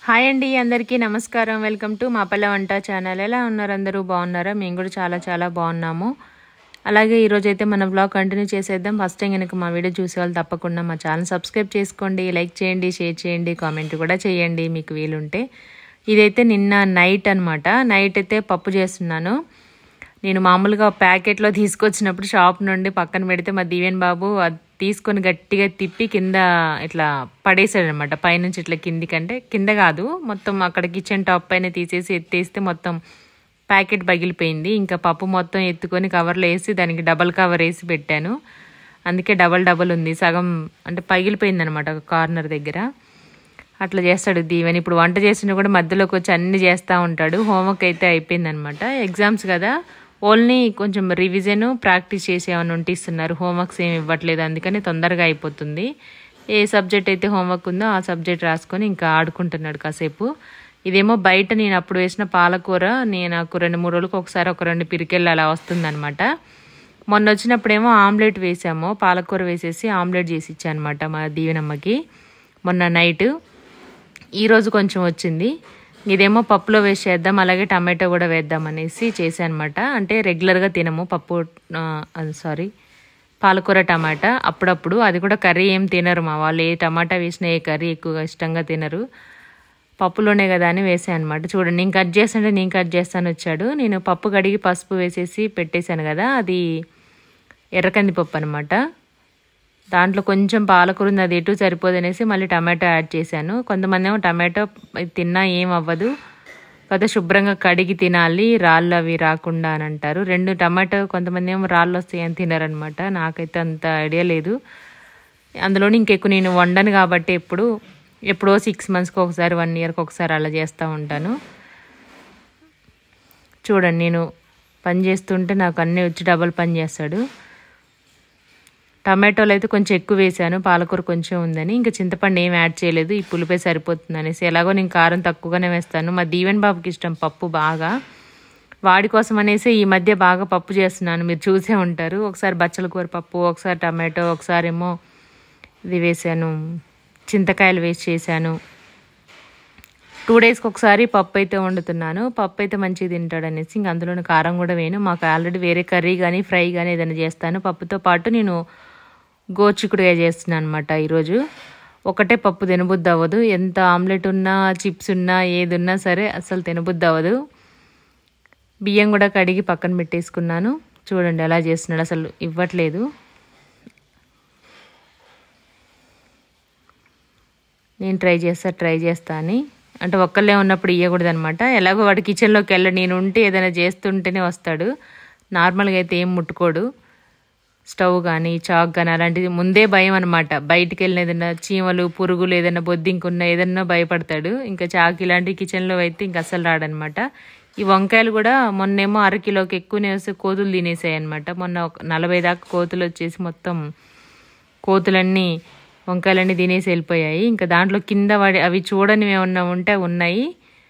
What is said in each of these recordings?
Hi అండి, అందరికీ నమస్కారం. వెల్కమ్ టు మా పల్లె వంట ఛానల్. ఎలా ఉన్నారు అందరూ? బాగున్నారా? మేము కూడా చాలా బాగున్నాము. అలాగే ఈరోజైతే మన బ్లాగ్ కంటిన్యూ చేసేద్దాం. ఫస్ట్ టైం కనుక మా వీడియో చూసే వాళ్ళు తప్పకుండా మా ఛానల్ సబ్స్క్రైబ్ చేసుకోండి, లైక్ చేయండి, షేర్ చేయండి, కామెంట్ కూడా చేయండి మీకు వీలుంటే. ఇదైతే నిన్న నైట్ అనమాట. నైట్ అయితే పప్పు చేస్తున్నాను. నేను మామూలుగా ప్యాకెట్లో తీసుకొచ్చినప్పుడు షాప్ నుండి పక్కన పెడితే మా దీవెన్ బాబు తీసుకొని గట్టిగా తిప్పి కింద ఇట్లా పడేసాడు అనమాట. పైనుంచి ఇట్లా కిందికంటే కింద కాదు, మొత్తం అక్కడ కిచెన్ టాప్ పైన తీసేసి ఎత్తేస్తే మొత్తం ప్యాకెట్ పగిలిపోయింది. ఇంకా పప్పు మొత్తం ఎత్తుకొని కవర్లో వేసి దానికి డబల్ కవర్ వేసి పెట్టాను. అందుకే డబల్ ఉంది. సగం అంటే పగిలిపోయింది అనమాట కార్నర్ దగ్గర. అట్లా చేస్తాడు దీవెన్. ఇప్పుడు వంట చేసినా కూడా మధ్యలోకి వచ్చి అన్ని చేస్తూ ఉంటాడు. హోంవర్క్ అయితే అయిపోయింది అనమాట. ఎగ్జామ్స్ కదా, ఓన్లీ కొంచెం రివిజన్ ప్రాక్టీస్ చేసి ఏమైనా ఉంటే ఇస్తున్నారు. హోంవర్క్స్ ఏమి ఇవ్వట్లేదు, అందుకని తొందరగా అయిపోతుంది. ఏ సబ్జెక్ట్ అయితే హోంవర్క్ ఉందో ఆ సబ్జెక్ట్ రాసుకొని ఇంకా ఆడుకుంటున్నాడు కాసేపు. ఇదేమో బయట నేను అప్పుడు వేసిన పాలకూర, నాకు 2-3 రోజులకు ఒకసారి ఒక 2 పిరికెళ్ళు అలా వస్తుందన్నమాట. మొన్న వచ్చినప్పుడేమో ఆమ్లెట్ వేసాము, పాలకూర వేసేసి ఆమ్లెట్ చేసి ఇచ్చా అనమాట మా దీవెనమ్మకి మొన్న నైట్. ఈరోజు కొంచెం వచ్చింది. ఇదేమో పప్పులో వేసి చేద్దాం, అలాగే టమాటో కూడా వేద్దాం అనేసి చేశాను అనమాట. అంటే రెగ్యులర్గా తినము పప్పు, పాలకూర టమాటా అప్పుడప్పుడు. అది కూడా కర్రీ ఏం తినరు మా వాళ్ళు. ఏ టమాటా వేసినా ఏ కర్రీ ఎక్కువగా ఇష్టంగా తినరు. పప్పులోనే కదా అని వేసాను అనమాట. చూడండి, నేను కట్ చేస్తాను వచ్చాడు. నేను పప్పు కడిగి పసుపు వేసేసి పెట్టేశాను కదా, అది ఎర్రకంది పప్పు అనమాట. దాంట్లో కొంచెం పాలకూర ఉంది, అది ఎటు సరిపోదనేసి మళ్ళీ టమాటో యాడ్ చేశాను. కొంతమంది ఏమో టమాటో తిన్నా ఏం అవ్వదు కదా, శుభ్రంగా కడిగి తినాలి, రాళ్ళు అవి రాకుండా అని అంటారు. 2 టమాటో కొంతమంది ఏమో రాళ్ళు వస్తాయని తినారనమాట. నాకైతే అంత ఐడియా లేదు. అందులోని ఇంకెక్కువ నేను వండను కాబట్టి ఎప్పుడో 6 monthsకి ఒకసారి, 1 yearకి ఒకసారి అలా చేస్తూ ఉంటాను. చూడండి, నేను పని చేస్తుంటే నాకు అన్నీ వచ్చి డబల్ పని చేస్తాడు. టమాటోలు అయితే కొంచెం ఎక్కువ వేసాను, పాలకూర కొంచెం ఉందని. ఇంకా చింతపండు ఏం యాడ్ చేయలేదు, ఈ పులిపే సరిపోతుంది అనేసి. ఎలాగో నేను కారం తక్కువగానే వేస్తాను. మా దీవెన్ బాబుకి ఇష్టం పప్పు బాగా, వాడి కోసం అనేసి ఈ మధ్య బాగా పప్పు చేస్తున్నాను. మీరు చూసే ఉంటారు. ఒకసారి బచ్చల కూర పప్పు, ఒకసారి టమాటో, ఒకసారి ఏమో ఇది వేసాను, చింతకాయలు వేసి చేశాను. 2 daysకి ఒకసారి పప్పు అయితే వండుతున్నాను. పప్పు అయితే మంచిగా తింటాడు అనేసి ఇంక అందులోని కారం కూడా వేయను. మాకు ఆల్రెడీ వేరే కర్రీ కానీ ఫ్రై కానీ ఏదైనా చేస్తాను. పప్పుతో పాటు నేను గోచిక్కుడుగా చేస్తున్నాను అనమాట. ఈరోజు ఒకటే పప్పు తినబుద్ధి అవ్వదు. ఎంత ఆమ్లెట్ ఉన్నా, చిప్స్ ఉన్నా, ఏది ఉన్నా సరే అసలు తినబుద్ధి అవ్వదు. బియ్యం కూడా కడిగి పక్కన పెట్టేసుకున్నాను. చూడండి ఎలా చేస్తున్నాడు, అసలు ఇవ్వట్లేదు. నేను ట్రై చేస్తా అని అంటే ఒక్కళ్ళే ఉన్నప్పుడు ఇవ్వకూడదు అనమాట. ఎలాగో వాడు కిచెన్లోకి నేను ఉంటే ఏదైనా చేస్తుంటేనే వస్తాడు. నార్మల్గా అయితే ఏం ముట్టుకోడు. స్టవ్ కానీ చాక్ కానీ అలాంటిది ముందే భయం అనమాట. బయటికి వెళ్ళిన ఏదైనా చీమలు, పురుగులు, ఏదైనా బొద్దింకున్న ఏదైనా భయపడతాడు. ఇంకా చాక్ ఇలాంటి కిచెన్లో అయితే ఇంకా అస్సలు రాడనమాట. ఈ వంకాయలు కూడా మొన్నేమో 1/2 కిలోకి ఎక్కువనే వస్తే కోతులు తినేసాయి అనమాట. మొన్న 40 దాకా కోతులు వచ్చేసి మొత్తం కోతులన్నీ వంకాయలన్నీ తినేసి వెళ్ళిపోయాయి. ఇంకా దాంట్లో కింద అవి చూడనివి ఏమన్నా ఉంటే ఉన్నాయి.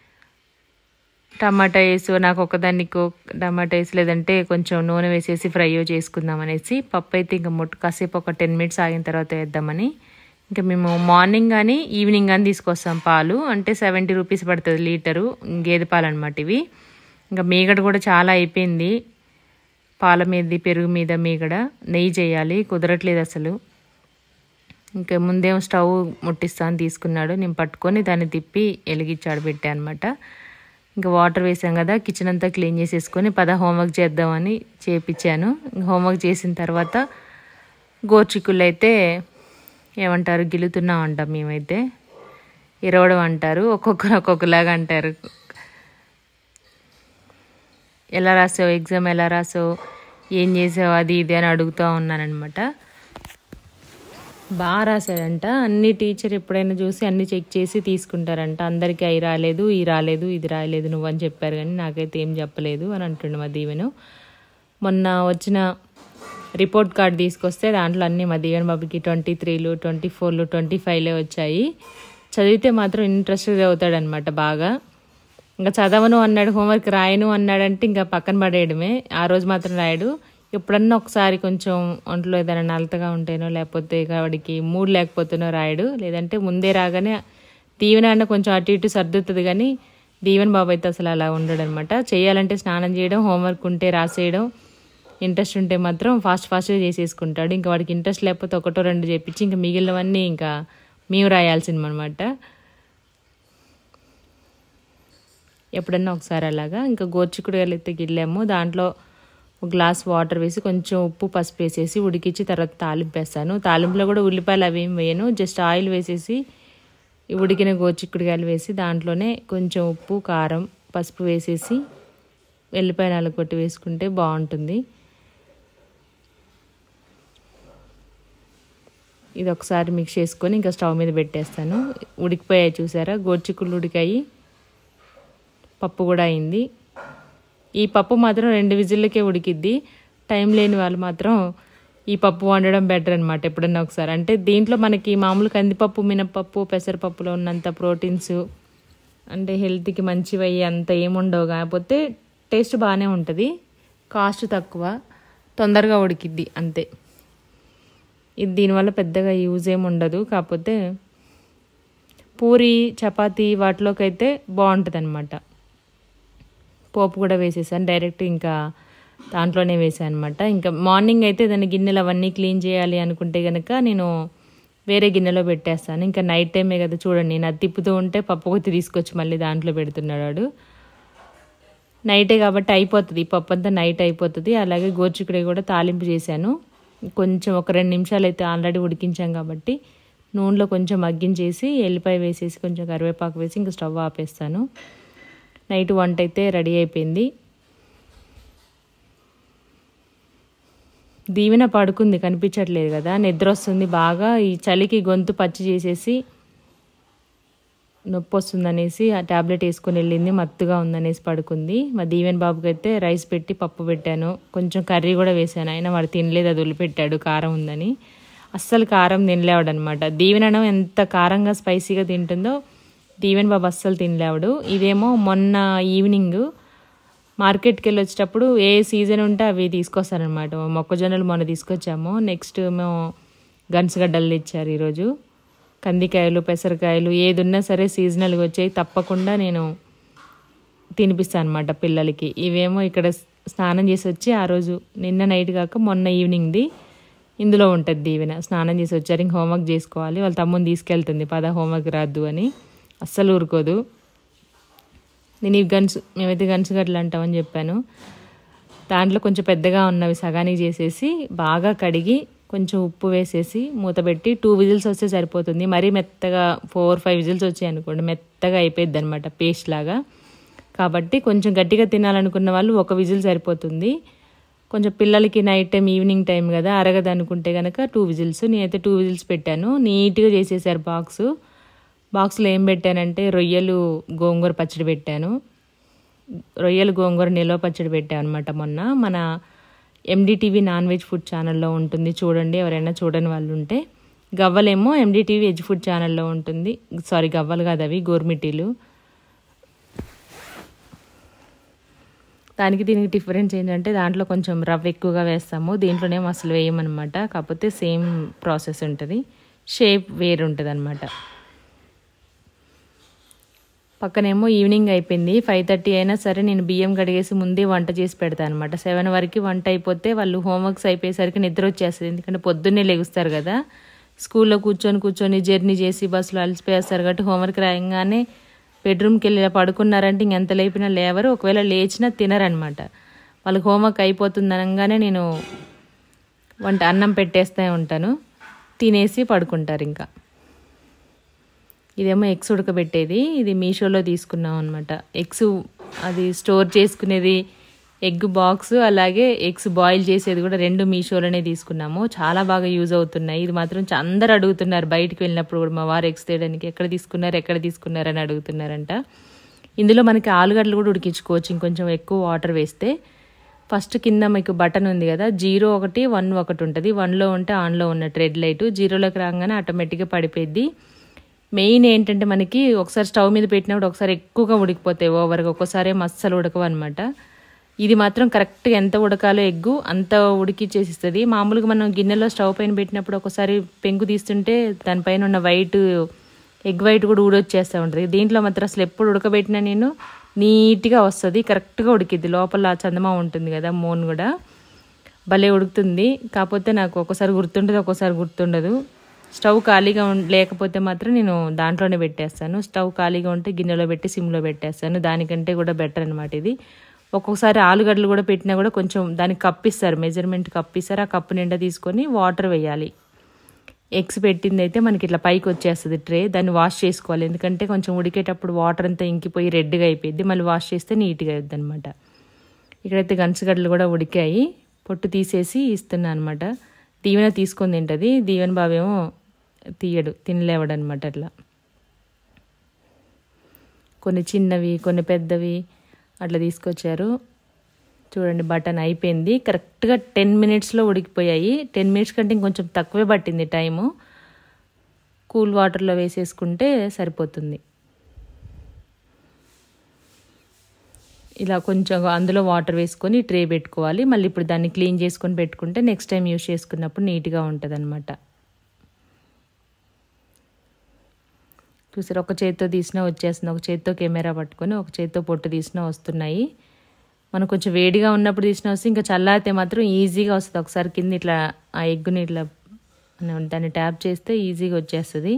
టమాటా వేసి నాకు ఒకదాన్ని టమాటా వేసి, లేదంటే కొంచెం నూనె వేసేసి ఫ్రై చేసుకుందాం అనేసి. పప్పు అయితే ఇంకా కాసేపు ఒక 10 minutes ఆగిన తర్వాత వేద్దామని. ఇంకా మేము మార్నింగ్ కానీ ఈవినింగ్ కానీ తీసుకొస్తాం పాలు. అంటే 70 rupees పడుతుంది లీటరు, గేదె పాలు అనమాట ఇవి. ఇంకా మీగడ కూడా చాలా అయిపోయింది. పాల మీద, పెరుగు మీద మీగడ. నెయ్యి చేయాలి, కుదరట్లేదు అసలు. ఇంకా ముందేమో స్టవ్ ముట్టిస్తాను తీసుకున్నాడు. నేను పట్టుకొని దాన్ని తిప్పి వెలిగించాడు పెట్టా అనమాట. ఇంకా వాటర్ వేసాం కదా, కిచెన్ అంతా క్లీన్ చేసేసుకొని హోంవర్క్ చేద్దామని చేయించాను. హోంవర్క్ చేసిన తర్వాత గోచిక్కుళ్ళు అయితే ఏమంటారు, గిలుతున్నాం అంటాం మేమైతే, ఇరవడం అంటారు. ఒక్కొక్కరు ఒక్కొక్కలాగా అంటారు. ఎలా రాసావు ఎగ్జామ్, ఎలా రాసావు, ఏం చేసావు, అది ఇది అని అడుగుతూ ఉన్నానమాట. బాగా రాశాడంట. అన్ని టీచర్ ఎప్పుడైనా చూసి అన్ని చెక్ చేసి తీసుకుంటారంట. అందరికీ అవి రాలేదు, ఈ రాలేదు, ఇది రాలేదు నువ్వని చెప్పారు, కానీ నాకైతే ఏం చెప్పలేదు అని అంటుండే మా దీవెను. మొన్న వచ్చిన రిపోర్ట్ కార్డ్ తీసుకొస్తే దాంట్లో అన్నీ మా దీవెన్ బాబుకి 23లు, 24లు, 25లే వచ్చాయి. చదివితే మాత్రం ఇంట్రెస్ట్గా చదువుతాడనమాట బాగా. ఇంకా చదవను అన్నాడు, హోంవర్క్ రాయను అన్నాడంటే ఇంకా పక్కన పడేయడమే. ఆ రోజు మాత్రం రాయడు. ఎప్పుడన్నా ఒకసారి కొంచెం ఒంట్లో ఏదైనా నలతగా ఉంటేనో, లేకపోతే వాడికి మూడ్ లేకపోతేనో రాయడు. లేదంటే ముందే రాగానే దీవెన అన్న కొంచెం అటు ఇటు సర్దుతుంది, కానీ దీవెన బాబు అయితే అసలు అలా ఉండడు అనమాట. చేయాలంటే స్నానం చేయడం, హోంవర్క్ ఉంటే రాసేయడం, ఇంట్రెస్ట్ ఉంటే మాత్రం ఫాస్ట్గా చేసేసుకుంటాడు. ఇంకా వాడికి ఇంట్రెస్ట్ లేకపోతే ఒకటో రెండు చేపించి ఇంకా మిగిలినవన్నీ ఇంకా మేము రాయాల్సినమాట. ఎప్పుడన్నా ఒకసారి అలాగా. ఇంకా గోరుచిక్కుడుకాయలు అయితే గిల్లాము, దాంట్లో ఒక గ్లాస్ వాటర్ వేసి కొంచెం ఉప్పు పసుపు వేసేసి ఉడికించి తర్వాత తాలింపు వేస్తాను. తాలింపులో కూడా ఉల్లిపాయలు అవి ఏం వేయను, జస్ట్ ఆయిల్ వేసేసి ఉడికిన గోరుచిక్కుడుకాయలు వేసి దాంట్లోనే కొంచెం ఉప్పు కారం పసుపు వేసేసి వెల్లిపాయ నలగొట్టి వేసుకుంటే బాగుంటుంది. ఇది ఒకసారి మిక్స్ చేసుకొని ఇంకా స్టవ్ మీద పెట్టేస్తాను. ఉడికిపోయాయి చూసారా, గోరుచిక్కుళ్ళు ఉడికాయి, పప్పు కూడా అయింది. ఈ పప్పు మాత్రం 2 విజిల్లకే ఉడికిద్ది. టైం లేని వాళ్ళు మాత్రం ఈ పప్పు వండడం బెటర్ అనమాట ఎప్పుడన్నా ఒకసారి. అంటే దీంట్లో మనకి మామూలు కందిపప్పు మినపప్పు పెసరపప్పులో ఉన్నంత ప్రోటీన్స్ అంటే హెల్త్కి మంచివి అయ్యి అంత ఏముండవు, కాకపోతే టేస్ట్ బాగానే ఉంటుంది, కాస్ట్ తక్కువ, తొందరగా ఉడికిద్ది అంతే. ఇది దీనివల్ల పెద్దగా యూజ్ ఏమి ఉండదు, కాకపోతే పూరి చపాతీ వాటిలోకి అయితే బాగుంటుంది అనమాట. పోపు కూడా వేసేసాను డైరెక్ట్, ఇంకా దాంట్లోనే వేసాను అనమాట. ఇంకా మార్నింగ్ అయితే దాని గిన్నెలు అవన్నీ క్లీన్ చేయాలి అనుకుంటే కనుక నేను వేరే గిన్నెలో పెట్టేస్తాను. ఇంకా నైట్ టైమే కదా చూడండి, నేను అది తిప్పుతూ ఉంటే పప్పు కొత్తి తీసుకొచ్చి మళ్ళీ దాంట్లో పెడుతున్నాడు. నైటే కాబట్టి అయిపోతుంది, పప్పు అంతా నైట్ అయిపోతుంది. అలాగే గోరుచిక్కుడుకాయ కూడా తాలింపు చేశాను. కొంచెం ఒక 2 నిమిషాలు అయితే ఆల్రెడీ ఉడికించాం కాబట్టి నూనెలో కొంచెం మగ్గించేసి ఎల్లిపాయ వేసేసి కొంచెం కరివేపాకు వేసి ఇంకా స్టవ్ ఆపేస్తాను. నైట్ వంట అయితే రెడీ అయిపోయింది. దీవెన పడుకుంది, కనిపించట్లేదు కదా, నిద్ర వస్తుంది బాగా. ఈ చలికి గొంతు పచ్చి చేసేసి నొప్పి వస్తుందనేసి ఆ ట్యాబ్లెట్ వేసుకొని వెళ్ళింది, మత్తుగా ఉందనేసి పడుకుంది. మా దీవెన బాబుకి అయితే రైస్ పెట్టి పప్పు పెట్టాను, కొంచెం కర్రీ కూడా వేసాను. అయినా వాడు తినలేదు, అది వదిలిపెట్టాడు కారం ఉందని. అస్సలు కారం తినలేవాడు అనమాట. దీవెన ఎంత కారంగా స్పైసీగా తింటుందో దీవెన బాబు అస్సలు తినలేవాడు. ఇదేమో మొన్న ఈవినింగ్ మార్కెట్కి వెళ్ళి వచ్చేటప్పుడు ఏ సీజన్ ఉంటే అవి తీసుకొస్తారనమాట. మొక్కజొన్నలు మొన్న తీసుకొచ్చాము, నెక్స్ట్ మేము గన్సుగడ్డలు తెచ్చారు ఈరోజు, కందికాయలు పెసరకాయలు ఏది ఉన్నా సరే సీజనల్గా వచ్చాయి, తప్పకుండా నేను తినిపిస్తాను అనమాట పిల్లలకి. ఇవేమో ఇక్కడ స్నానం చేసి వచ్చి ఆ రోజు నిన్న నైట్ కాక మొన్న ఈవినింగ్ది ఇందులో ఉంటుంది దీవెన. స్నానం చేసి వచ్చారు, ఇంక హోంవర్క్ చేసుకోవాలి, వాళ్ళ తమ్ముని తీసుకెళ్తుంది, పద హోంవర్క్ రాద్దు అని. అస్సలు ఊరుకోదు. నేను ఇవి మేమైతే గన్సుగడ్డలు అంటామని చెప్పాను. దాంట్లో కొంచెం పెద్దగా ఉన్నవి సగానికి చేసేసి బాగా కడిగి కొంచెం ఉప్పు వేసేసి మూతపెట్టి 2 విజిల్స్ వస్తే సరిపోతుంది. మరీ మెత్తగా 4-5 విజిల్స్ వచ్చాయి అనుకోండి, మెత్తగా అయిపోయింది అనమాట పేస్ట్ లాగా. కాబట్టి కొంచెం గట్టిగా తినాలనుకున్న వాళ్ళు 1 విజిల్ సరిపోతుంది. కొంచెం పిల్లలకి నైట్ టైం ఈవినింగ్ టైం కదా అరగదు అనుకుంటే కనుక 2 విజిల్స్. నేనైతే 2 విజిల్స్ పెట్టాను. నీట్గా చేసేసారు బాక్స్లో ఏం పెట్టానంటే రొయ్యలు గోంగూర పచ్చడి పెట్టాను. రొయ్యలు గోంగూర నిల్వ పచ్చడి పెట్టాను అనమాట మొన్న. మన MDTV నాన్ వెజ్ ఫుడ్ ఛానల్లో ఉంటుంది, చూడండి ఎవరైనా చూడని వాళ్ళు ఉంటే. గవ్వలేమో MDTV వెజ్ ఫుడ్ ఛానల్లో ఉంటుంది. సారీ, గవ్వలు కాదు అవి, గోర్మిటీలు. దానికి దీనికి డిఫరెన్స్ ఏంటంటే దాంట్లో కొంచెం రవ్వ ఎక్కువగా వేస్తాము, దీంట్లోనేమో అసలు వేయమన్నమాట. కాకపోతే సేమ్ ప్రాసెస్ ఉంటుంది, షేప్ వేరు ఉంటుంది అనమాట. పక్కనేమో ఈవినింగ్ అయిపోయింది, 5:30 అయినా సరే నేను బియ్యం కడిగేసి ముందే వంట చేసి పెడతాను అనమాట. 7 వరకు వంట అయిపోతే వాళ్ళు హోంవర్క్స్ అయిపోయేసరికి నిద్ర వచ్చేస్తుంది. ఎందుకంటే పొద్దున్నే లెగుస్తారు కదా, స్కూల్లో కూర్చొని జర్నీ చేసి బస్సులో అలసిపోయేస్తారు కాబట్టి హోంవర్క్ రాయంగానే బెడ్రూమ్కి వెళ్ళి ఇలా పడుకున్నారంటే ఇంకెంత లేపినా లేవరు, ఒకవేళ లేచినా తినరనమాట. వాళ్ళకి హోంవర్క్ అయిపోతుంది అనగానే నేను అన్నం పెట్టేస్తూ ఉంటాను, తినేసి పడుకుంటారు. ఇంకా ఇదేమో ఎగ్స్ ఉడకబెట్టేది, ఇది మీషోలో తీసుకున్నాం అనమాట. ఎగ్స్ అది స్టోర్ చేసుకునేది ఎగ్ బాక్స్, అలాగే ఎగ్స్ బాయిల్ చేసేది కూడా 2 మీషోలోనే తీసుకున్నాము. చాలా బాగా యూజ్ అవుతున్నాయి. ఇది మాత్రం అందరు అడుగుతున్నారు, బయటికి వెళ్ళినప్పుడు కూడా మా వారు ఎగ్స్ తేయడానికి ఎక్కడ తీసుకున్నారు అని అడుగుతున్నారంట. ఇందులో మనకి ఆలుగడ్డలు కూడా ఉడికించుకోవచ్చు ఇంకొంచెం ఎక్కువ వాటర్ వేస్తే. ఫస్ట్ కింద మీకు బటన్ ఉంది కదా, 0 1 1 1 ఉంటుంది. 1లో ఉంటే ఆన్లో ఉన్నట్టు రెడ్ లైట్, 0లోకి రాగానే ఆటోమేటిక్గా పడిపోయింది. మెయిన్ ఏంటంటే మనకి ఒకసారి స్టవ్ మీద పెట్టినప్పుడు ఒకసారి ఎక్కువగా ఉడికిపోతాయి ఓవర్గా, ఒక్కోసారి అస్సలు ఉడకవు అనమాట. ఇది మాత్రం కరెక్ట్గా ఎంత ఉడకాలో ఎగ్గు అంత ఉడికిచ్చేసిస్తుంది. మామూలుగా మనం గిన్నెలో స్టవ్ పైన పెట్టినప్పుడు ఒకసారి పెంకు తీస్తుంటే దానిపైన ఉన్న వైట్ ఎగ్ వైట్ కూడా ఊడొచ్చేస్తూ ఉంటుంది. దీంట్లో మాత్రం అసలు ఎప్పుడు ఉడకబెట్టినా నేను నీట్గా వస్తుంది, కరెక్ట్గా ఉడికిద్ది. లోపల చందమా ఉంటుంది కదా, మోన్ కూడా భలే ఉడుకుతుంది. కాకపోతే నాకు ఒక్కోసారి గుర్తుంటుంది, ఒక్కోసారి గుర్తుండదు. స్టవ్ ఖాళీగా లేకపోతే మాత్రం నేను దాంట్లోనే పెట్టేస్తాను. స్టవ్ ఖాళీగా ఉంటే గిన్నెలో పెట్టి సిమ్లో పెట్టేస్తాను. దానికంటే కూడా బెటర్ అనమాట ఇది. ఒక్కొక్కసారి ఆలుగడ్డలు కూడా పెట్టినా కూడా కొంచెం దానికి కప్పిస్తారు, మెజర్మెంట్ కప్పిస్తారు. ఆ కప్పు నిండా తీసుకొని వాటర్ వేయాలి. ఎగ్స్ పెట్టింది అయితే మనకి ఇట్లా పైకి వచ్చేస్తుంది ట్రే. దాన్ని వాష్ చేసుకోవాలి, ఎందుకంటే కొంచెం ఉడికేటప్పుడు వాటర్ అంతా ఇంకిపోయి రెడ్గా అయిపోయింది. మళ్ళీ వాష్ చేస్తే నీట్గా అవుద్ది అనమాట. ఇక్కడైతే గంచగడ్డలు కూడా ఉడికాయి, పొట్టు తీసేసి ఇస్తున్నా అనమాట. దీవెన తీసుకొని తింటుంది, దీవెన బావేమో తీయడు, తినలేవడు అనమాట. అట్లా కొన్ని చిన్నవి కొన్ని పెద్దవి అట్లా తీసుకొచ్చారు. చూడండి బటన్ అయిపోయింది. కరెక్ట్గా 10 minutesలో ఉడికిపోయాయి. 10 minutes కంటే ఇంకొంచెం తక్కువే పట్టింది టైము. కూల్ వాటర్లో వేసేసుకుంటే సరిపోతుంది. ఇలా కొంచెం అందులో వాటర్ వేసుకొని ట్రే పెట్టుకోవాలి. మళ్ళీ ఇప్పుడు దాన్ని క్లీన్ చేసుకొని పెట్టుకుంటే నెక్స్ట్ టైం యూస్ చేసుకున్నప్పుడు నీట్గా ఉంటుంది అనమాట. చూసారు, ఒక చేత్తో తీసినా వచ్చేస్తుంది, ఒక చేత్తో కెమెరా పట్టుకొని ఒక చేత్తో పొట్టు తీసినా వస్తున్నాయి. మనం కొంచెం వేడిగా ఉన్నప్పుడు తీసినా వస్తే, ఇంకా చల్లారితే మాత్రం ఈజీగా వస్తుంది. ఒకసారి కింద ఇట్లా ఆ ఎగ్గుని ఇట్లా దాన్ని ట్యాప్ చేస్తే ఈజీగా వచ్చేస్తుంది.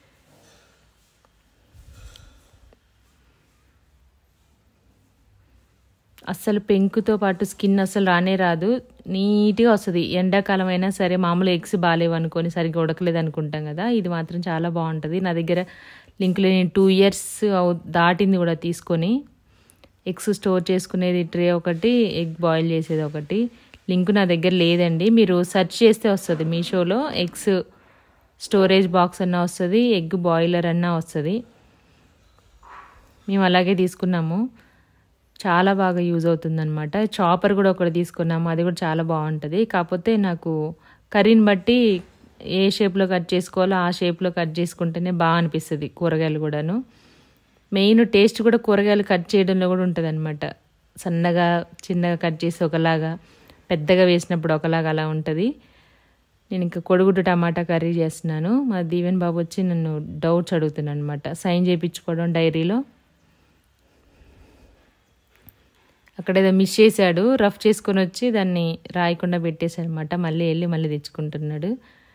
అస్సలు పెంకుతో పాటు స్కిన్ అస్సలు రానే రాదు, నీట్గా వస్తుంది. ఎండాకాలం అయినా సరే, మామూలు ఎగ్స్ బాగాలేవు అనుకొని సరిగ్గా ఉడకలేదు అనుకుంటాం కదా, ఇది మాత్రం చాలా బాగుంటుంది. నా దగ్గర లింక్లో నేను 2 years దాటింది కూడా తీసుకొని. ఎగ్స్ స్టోర్ చేసుకునేది ట్రే ఒకటి, ఎగ్ బాయిల్ చేసేది ఒకటి. లింక్ నా దగ్గర లేదండి, మీరు సెర్చ్ చేస్తే వస్తుంది. మీషోలో ఎగ్స్ స్టోరేజ్ బాక్స్ అన్నా వస్తుంది, ఎగ్ బాయిలర్ అన్నా వస్తుంది. మేము అలాగే తీసుకున్నాము, చాలా బాగా యూజ్ అవుతుందన్నమాట. చాపర్ కూడా ఒకటి తీసుకున్నాము, అది కూడా చాలా బాగుంటుంది. కాకపోతే నాకు కర్రీని బట్టి ఏ షేప్లో కట్ చేసుకోవాలో ఆ షేప్లో కట్ చేసుకుంటేనే బాగా అనిపిస్తుంది కూరగాయలు కూడాను. మెయిన్ టేస్ట్ కూడా కూరగాయలు కట్ చేయడంలో కూడా ఉంటుంది అనమాట. సన్నగా చిన్నగా కట్ చేసి ఒకలాగా, పెద్దగా వేసినప్పుడు ఒకలాగా అలా ఉంటుంది. నేను ఇంకా కొడుగుడ్డు టమాటా కర్రీ చేస్తున్నాను. మా దీవెన్ బాబు వచ్చి నన్ను డౌట్స్ అడుగుతున్నాను అనమాట, సైన్ చేయించుకోవడం డైరీలో. అక్కడ ఏదో మిస్ చేశాడు, రఫ్ చేసుకొని వచ్చి దాన్ని రాయకుండా పెట్టేశాడు అనమాట. మళ్ళీ వెళ్ళి మళ్ళీ తెచ్చుకుంటున్నాడు.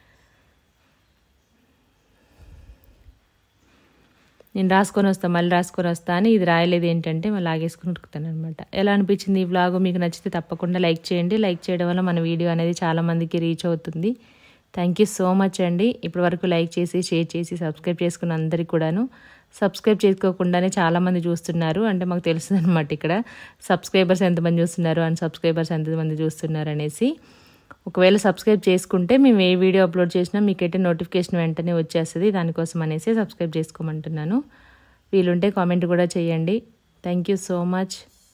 నేను రాసుకొని వస్తాను, మళ్ళీ రాసుకొని వస్తా అని ఇది రాయలేదు ఏంటంటే మళ్ళీ లాగేసుకుని ఉతుకుతాను అనమాట. ఎలా అనిపించింది ఈ వ్లాగ్? మీకు నచ్చితే తప్పకుండా లైక్ చేయండి. లైక్ చేయడం వల్ల మన వీడియో అనేది చాలామందికి రీచ్ అవుతుంది. థ్యాంక్ యూ సో మచ్ అండి. ఇప్పటి వరకు లైక్ చేసి, షేర్ చేసి, సబ్స్క్రైబ్ చేసుకున్న అందరికీ కూడాను. సబ్స్క్రైబ్ చేసుకోకుండానే చాలామంది చూస్తున్నారు, అంటే మాకు తెలుస్తుంది అనమాట ఇక్కడ సబ్స్క్రైబర్స్ ఎంతమంది చూస్తున్నారు, అన్సబ్స్క్రైబర్స్ ఎంతమంది చూస్తున్నారు అనేసి. ఒకవేళ సబ్స్క్రైబ్ చేసుకుంటే మేము ఏ వీడియో అప్లోడ్ చేసినా మీకైతే నోటిఫికేషన్ వెంటనే వచ్చేస్తుంది. దానికోసం అనేసి సబ్స్క్రైబ్ చేసుకోమంటున్నాను. వీలుంటే కామెంట్ కూడా చేయండి. Thank you so much.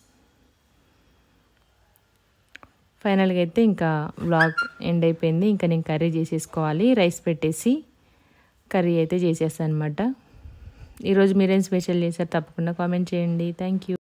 ఫైనల్గా అయితే ఇంకా వ్లాగ్ ఎండ్ అయిపోయింది. ఇంకా నేను కర్రీ చేసేసుకోవాలి. రైస్ పెట్టేసి కర్రీ అయితే చేసేస్తాను అనమాట. ఈరోజు మీరేం స్పెషల్ చేశారు తప్పకుండా కామెంట్ చేయండి. Thank you.